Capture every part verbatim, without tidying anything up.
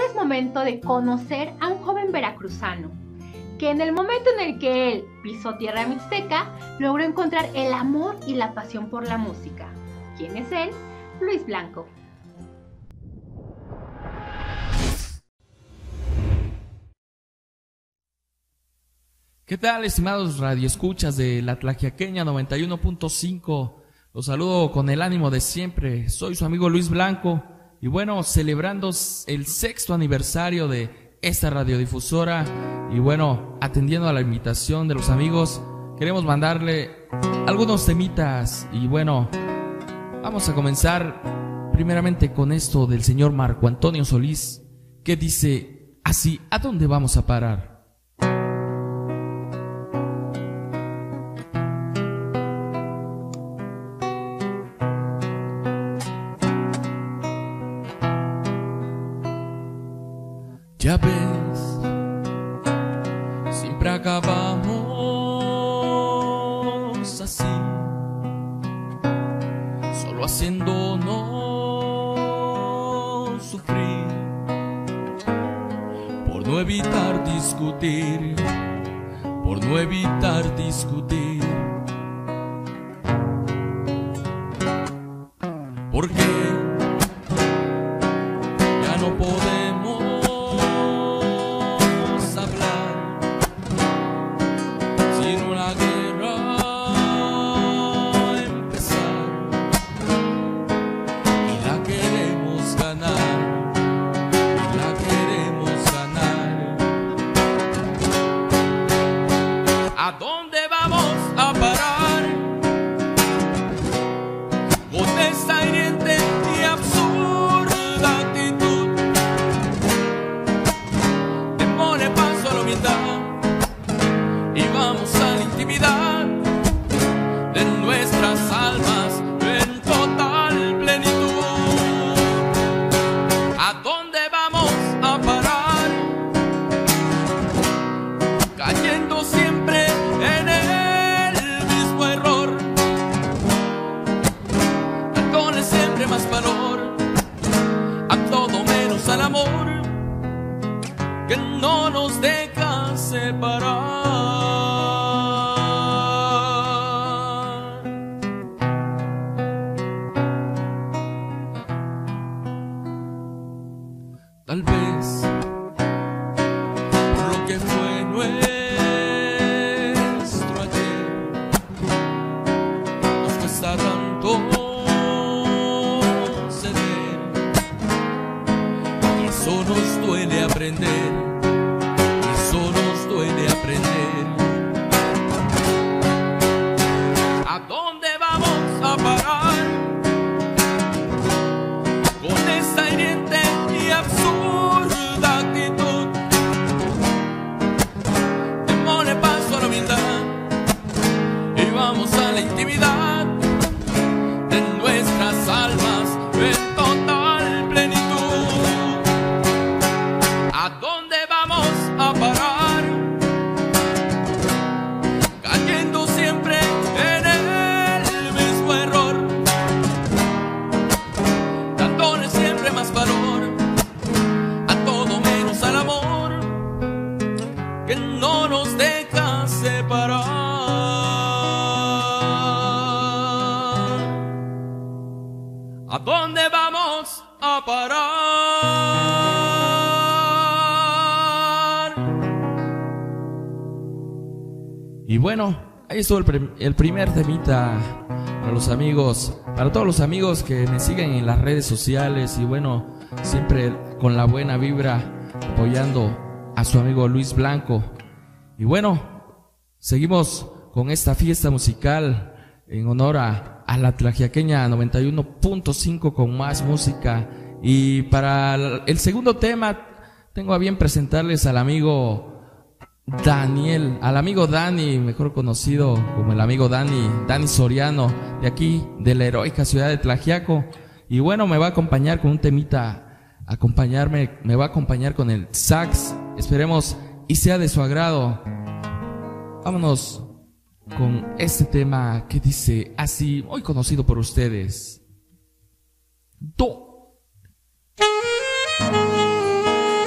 es momento de conocer a un joven veracruzano que en el momento en el que él pisó tierra mixteca logró encontrar el amor y la pasión por la música. ¿Quién es él? Luis Blanco. ¿Qué tal, estimados radioescuchas de la Tlaxiaqueña noventa y uno punto cinco? Los saludo con el ánimo de siempre. Soy su amigo Luis Blanco y bueno, celebrando el sexto aniversario de esta radiodifusora y bueno, atendiendo a la invitación de los amigos, queremos mandarle algunos temitas y bueno, vamos a comenzar primeramente con esto del señor Marco Antonio Solís, que dice así: ¿a dónde vamos a parar? Ya ves, siempre acabamos así, solo haciéndonos sufrir, por no evitar discutir, por no evitar discutir. Porque ya no podemos tal vez por lo que fue nuestro ayer nos cuesta tanto ceder y eso nos duele aprender, eso nos duele aprender. ¿A dónde vamos a parar con esta hiriente y absurda actitud? Démosle paso a la humildad y vamos a la intimidad de nuestras almas en total plenitud. ¿A dónde vamos a parar? Cayendo siempre en el mismo error, dándole siempre más valor a todo menos al amor que no nos deja separar. ¿A dónde vamos a parar? Y bueno, ahí estuvo el, prim- el primer temita para los amigos, para todos los amigos que me siguen en las redes sociales y bueno, siempre con la buena vibra apoyando a su amigo Luis Blanco. Y bueno, seguimos con esta fiesta musical en honor a, a la Tlaxiaqueña noventa y uno punto cinco con más música. Y para el segundo tema tengo a bien presentarles al amigo Daniel, al amigo Dani, mejor conocido como el amigo Dani, Dani Soriano, de aquí, de la heroica ciudad de Tlaxiaco. Y bueno, me va a acompañar con un temita, acompañarme, me va a acompañar con el sax, esperemos y sea de su agrado. Vámonos con este tema que dice así, muy conocido por ustedes. Do.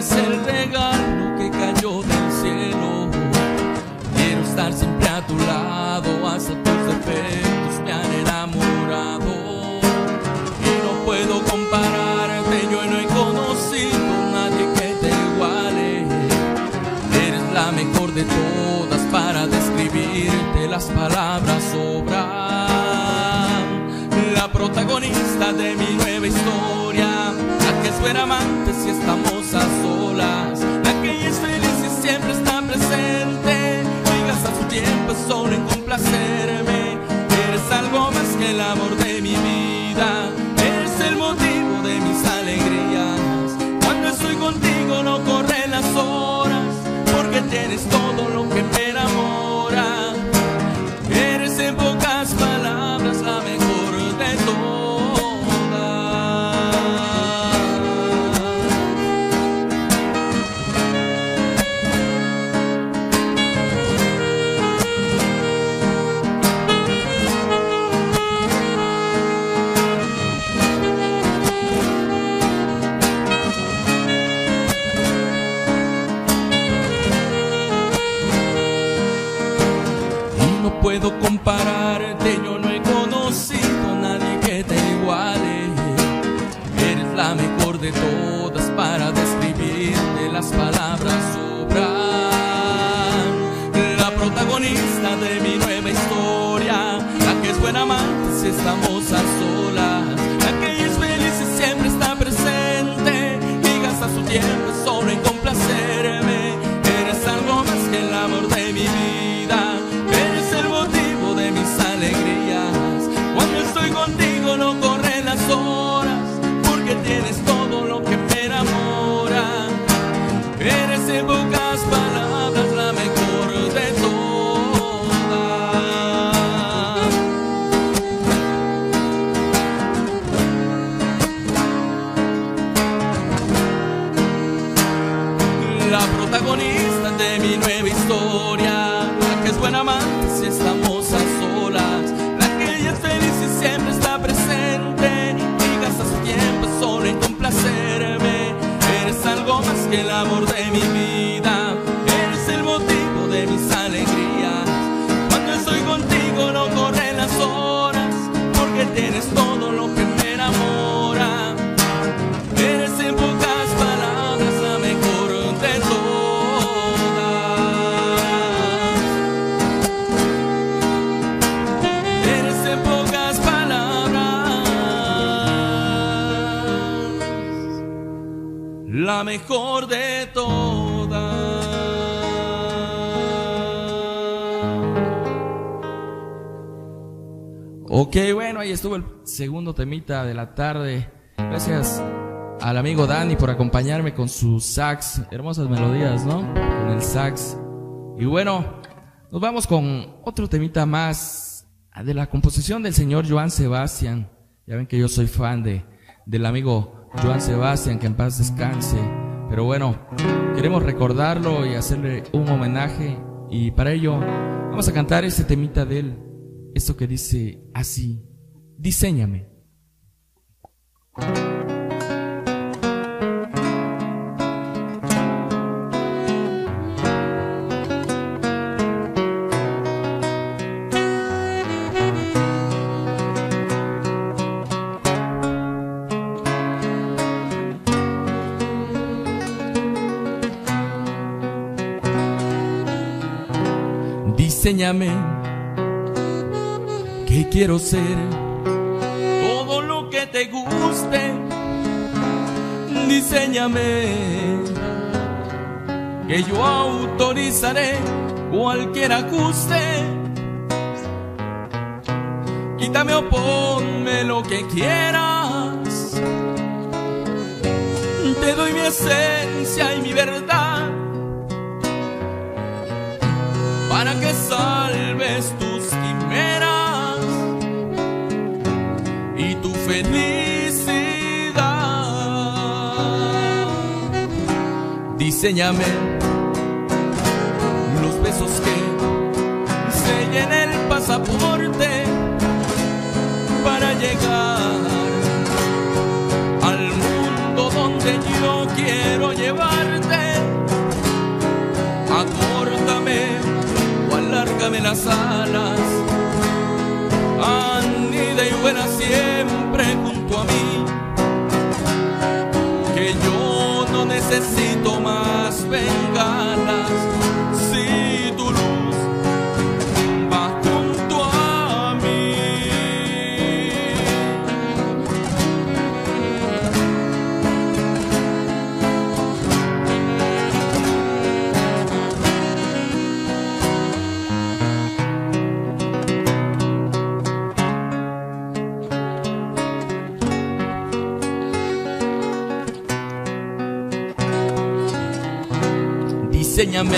eres el regalo que cayó del cielo. Quiero estar siempre a tu lado, hasta tus defectos me han enamorado. Y no puedo compararte, yo no he conocido a nadie que te iguale. Eres la mejor de todas, para describirte las palabras sobran. La protagonista de mi nueva historia, la que es buena amante si estamos a solas, la que es feliz y siempre está presente y gasta su tiempo solo en complacerme. Eres algo más que el amor de mi vida, eres el motivo de mis alegrías. Cuando estoy contigo no corren las horas, porque tienes todo lo que me enamora. Eres en pocas palabras la mejor de todas. Y no puedo compararte, yo no he conocido a nadie que te iguale. Eres la mejor de todas, para describirte las palabras sobran. La protagonista de mi nueva historia, la que es buena amante si estamos a solas, la que es feliz y siempre está presente y gasta su tiempo solo en complacerme. Eres algo más que el amor de mi vida, eres el motivo de mis alegrías. Cuando estoy contigo no corren las horas, porque tienes todo lo que me enamora. Eres en pocas palabras la mejor de todas. La protagonista de mi nueva historia, la que es buena amante si estamos a solas, la que ella es feliz y siempre está presente y gasta su tiempo solo en complacerme. Eres algo más que el amor de mi vida, eres el motivo de mis alegrías. Cuando estoy contigo no corren las horas, porque tienes todo lo que me enamora. Eres en pocas palabras la mejor de todas. Eres en pocas palabras la mejor de todas. Ok, bueno, ahí estuvo el segundo temita de la tarde. Gracias al amigo Dani por acompañarme con su sax. Hermosas melodías, ¿no? Con el sax. Y bueno, nos vamos con otro temita más de la composición del señor Joan Sebastián. Ya ven que yo soy fan de, del amigo Joan Sebastián, que en paz descanse. Pero bueno, queremos recordarlo y hacerle un homenaje. Y para ello vamos a cantar este temita de él. Esto que dice así: diséñame. Diséñame, que quiero ser todo lo que te guste. Diséñame, que yo autorizaré cualquier ajuste. Quítame o ponme lo que quieras. Te doy mi esencia y mi verdad, para que salves tus quimeras y tu felicidad. Diséñame los besos que sellen el pasaporte para llegar al mundo donde noche yo quiero llevarte. Acórtame o alárgame las alas, anida y vuela siempre junto a mí, que yo no necesito más bengalas si tu luz va junto a mí. Diséñame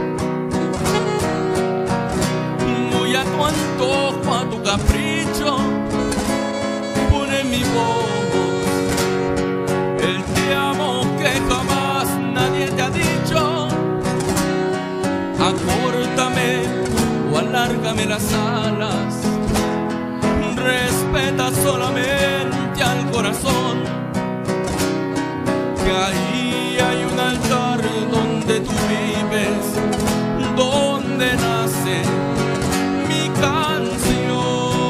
muy a tu antojo, a tu capricho, pone en mi voz el te amo que jamás nadie te ha dicho. Acórtame o alárgame las alas, respeta solamente al corazón, que ahí hay un altar donde tú vives, donde nace mi canción.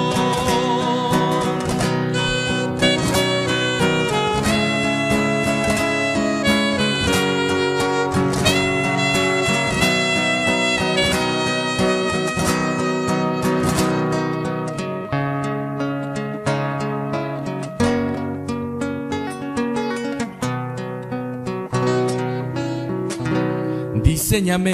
Diséñame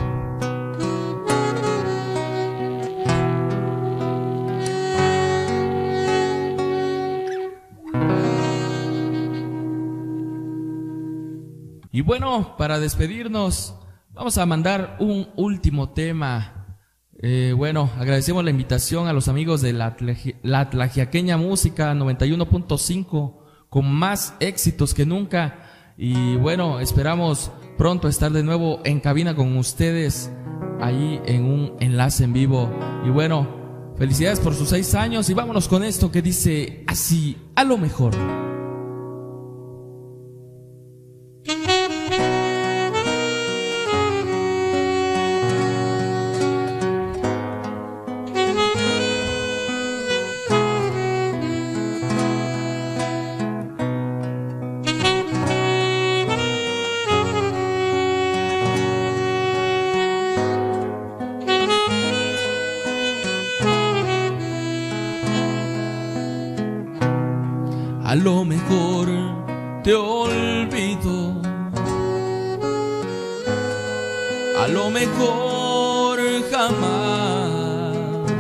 y bueno, para despedirnos vamos a mandar un último tema. Eh, bueno, agradecemos la invitación a los amigos de la, la Tlaxiaqueña Música noventa y uno punto cinco, con más éxitos que nunca. Y bueno, esperamos pronto estar de nuevo en cabina con ustedes, ahí en un enlace en vivo. Y bueno, felicidades por sus seis años y vámonos con esto que dice así: a lo mejor. A lo mejor te olvido, a lo mejor jamás,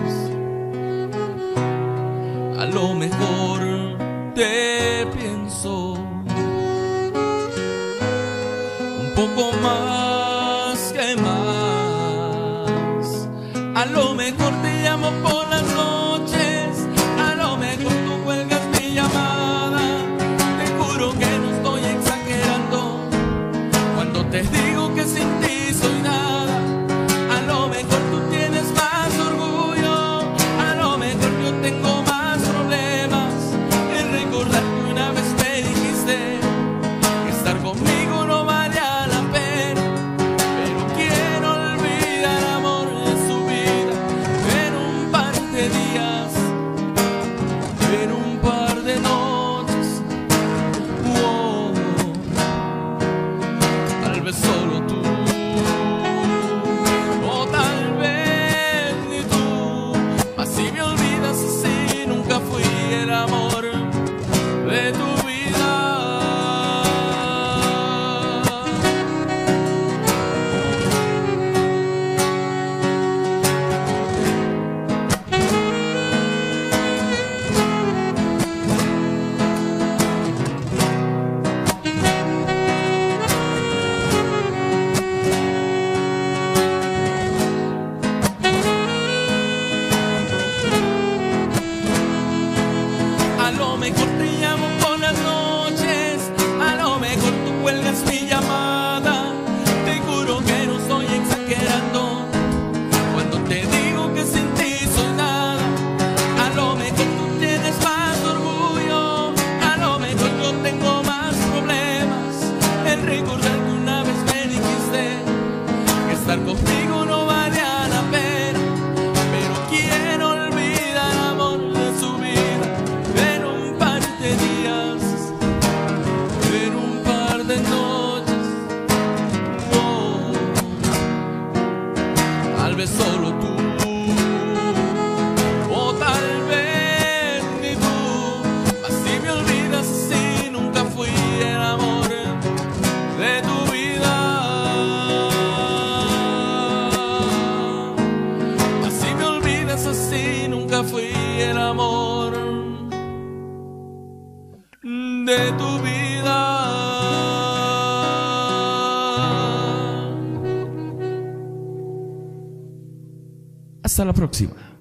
a lo mejor te pienso un poco más que más. A lo mejor te llamo por las noches, a lo mejor tú cuelgas mi llamada. Te digo que sin ti soy nada. A lo mejor tú tienes más orgullo, a lo mejor yo tengo más problemas en recordar que una vez me dijiste que estar conmigo no valía la pena. Pero quiero olvidar, amor, de su vida en un par de días, en un par de noches. Wow. Tal vez solo tú, o tal vez ni tú. Mas si me olvidas así, nunca fui el amor de tu vida. eres solo tú. O tal vez ni tú, así me olvidas, así nunca fui el amor de tu vida. Así me olvidas, así nunca fui el amor de tu vida. Hasta la próxima.